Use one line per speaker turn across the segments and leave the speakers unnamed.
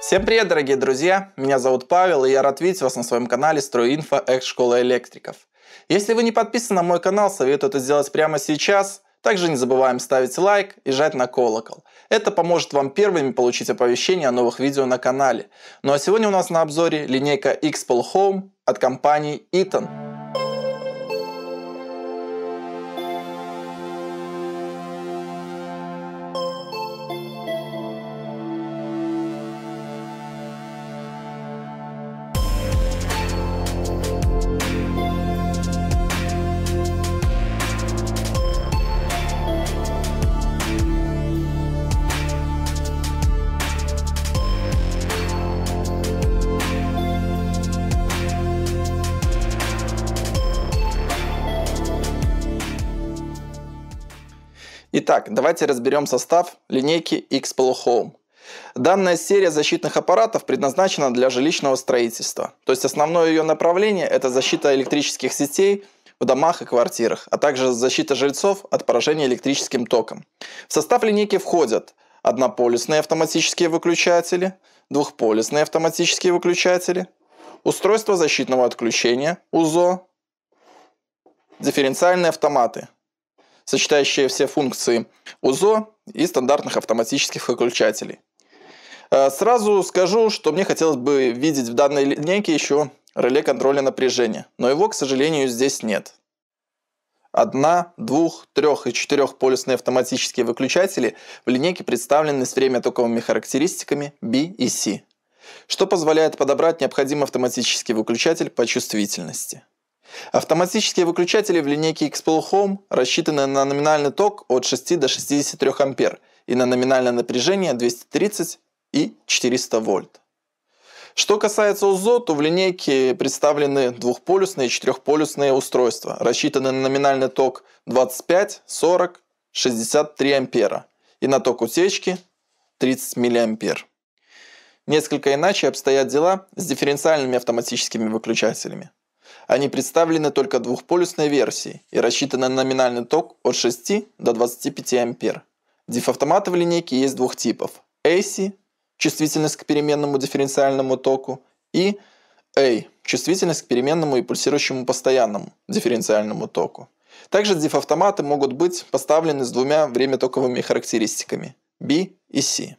Всем привет, дорогие друзья! Меня зовут Павел, и я рад видеть вас на своем канале Стройинфо Экс-школа электриков. Если вы не подписаны на мой канал, советую это сделать прямо сейчас. Также не забываем ставить лайк и жать на колокол. Это поможет вам первыми получить оповещения о новых видео на канале. Ну а сегодня у нас на обзоре линейка X-Pol Home от компании Eaton. Итак, давайте разберем состав линейки X-Pol Home. Данная серия защитных аппаратов предназначена для жилищного строительства. То есть основное ее направление – это защита электрических сетей в домах и квартирах, а также защита жильцов от поражения электрическим током. В состав линейки входят однополюсные автоматические выключатели, двухполюсные автоматические выключатели, устройство защитного отключения УЗО, дифференциальные автоматы, сочетающие все функции УЗО и стандартных автоматических выключателей. Сразу скажу, что мне хотелось бы видеть в данной линейке еще реле контроля напряжения, но его, к сожалению, здесь нет. Одно-, двух-, трех- и четырехполюсные автоматические выключатели в линейке представлены с времятоковыми характеристиками B и C, что позволяет подобрать необходимый автоматический выключатель по чувствительности. Автоматические выключатели в линейке X-Pol Home рассчитаны на номинальный ток от 6 до 63 ампер и на номинальное напряжение 230 и 400 вольт. Что касается УЗО, то в линейке представлены двухполюсные и четырехполюсные устройства, рассчитанные на номинальный ток 25, 40, 63 ампера и на ток утечки 30 миллиампер. Несколько иначе обстоят дела с дифференциальными автоматическими выключателями. Они представлены только двухполюсной версией и рассчитаны на номинальный ток от 6 до 25 ампер. Диффавтоматы в линейке есть двух типов: AC – чувствительность к переменному дифференциальному току, и A – чувствительность к переменному и пульсирующему постоянному дифференциальному току. Также диффавтоматы могут быть поставлены с двумя времятоковыми характеристиками B и C.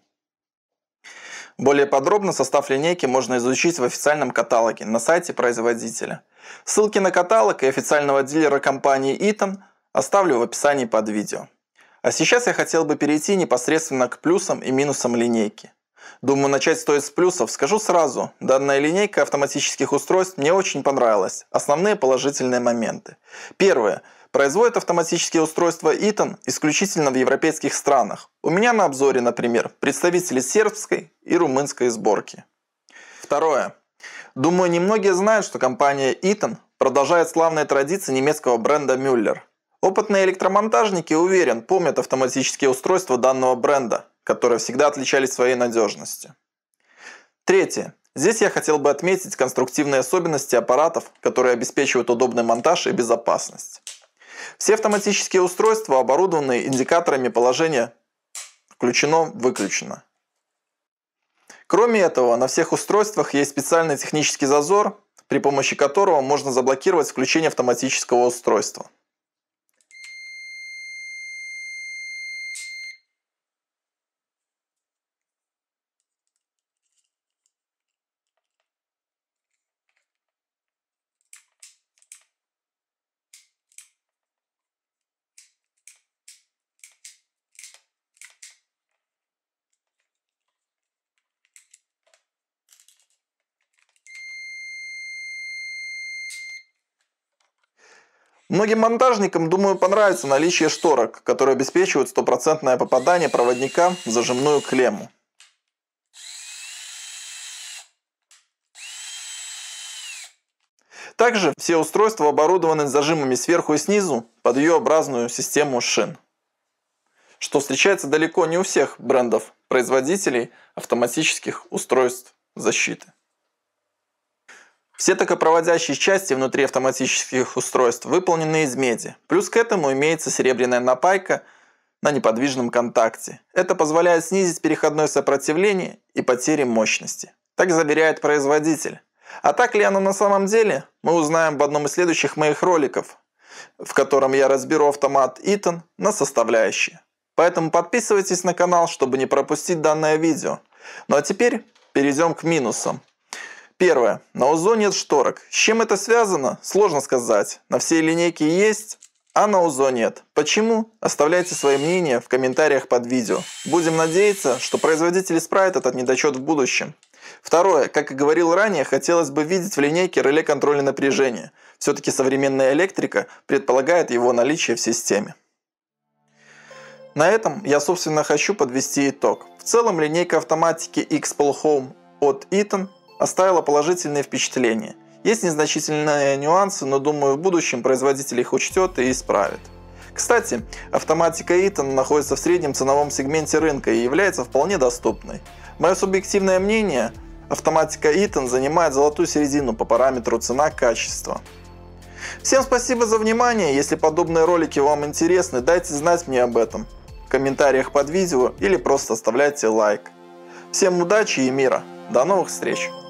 Более подробно состав линейки можно изучить в официальном каталоге на сайте производителя. Ссылки на каталог и официального дилера компании Eaton оставлю в описании под видео. А сейчас я хотел бы перейти непосредственно к плюсам и минусам линейки. Думаю, начать стоит с плюсов. Скажу сразу, данная линейка автоматических устройств мне очень понравилась. Основные положительные моменты. Первое. Производят автоматические устройства Eaton исключительно в европейских странах. У меня на обзоре, например, представители сербской и румынской сборки. Второе. Думаю, немногие знают, что компания Eaton продолжает славные традиции немецкого бренда Müller. Опытные электромонтажники, уверен, помнят автоматические устройства данного бренда, которые всегда отличались своей надежностью. Третье. Здесь я хотел бы отметить конструктивные особенности аппаратов, которые обеспечивают удобный монтаж и безопасность. Все автоматические устройства оборудованы индикаторами положения «включено-выключено». Кроме этого, на всех устройствах есть специальный технический зазор, при помощи которого можно заблокировать включение автоматического устройства. Многим монтажникам, думаю, понравится наличие шторок, которые обеспечивают стопроцентное попадание проводника в зажимную клемму. Также все устройства оборудованы зажимами сверху и снизу под U-образную систему шин, что встречается далеко не у всех брендов-производителей автоматических устройств защиты. Все токопроводящие части внутри автоматических устройств выполнены из меди. Плюс к этому имеется серебряная напайка на неподвижном контакте. Это позволяет снизить переходное сопротивление и потери мощности. Так заверяет производитель. А так ли оно на самом деле, мы узнаем в одном из следующих моих роликов, в котором я разберу автомат Eaton на составляющие. Поэтому подписывайтесь на канал, чтобы не пропустить данное видео. Ну а теперь перейдем к минусам. Первое. На УЗО нет шторок. С чем это связано? Сложно сказать. На всей линейке есть, а на УЗО нет. Почему? Оставляйте свои мнения в комментариях под видео. Будем надеяться, что производитель исправит этот недочет в будущем. Второе. Как и говорил ранее, хотелось бы видеть в линейке реле контроля напряжения. Все-таки современная электрика предполагает его наличие в системе. На этом я, собственно, хочу подвести итог. В целом, линейка автоматики X-Pol Home от Eaton оставила положительные впечатления. Есть незначительные нюансы, но думаю, в будущем производитель их учтет и исправит. Кстати, автоматика Eaton находится в среднем ценовом сегменте рынка и является вполне доступной. Мое субъективное мнение, автоматика Eaton занимает золотую середину по параметру цена-качество. Всем спасибо за внимание. Если подобные ролики вам интересны, дайте знать мне об этом в комментариях под видео или просто оставляйте лайк. Всем удачи и мира. До новых встреч!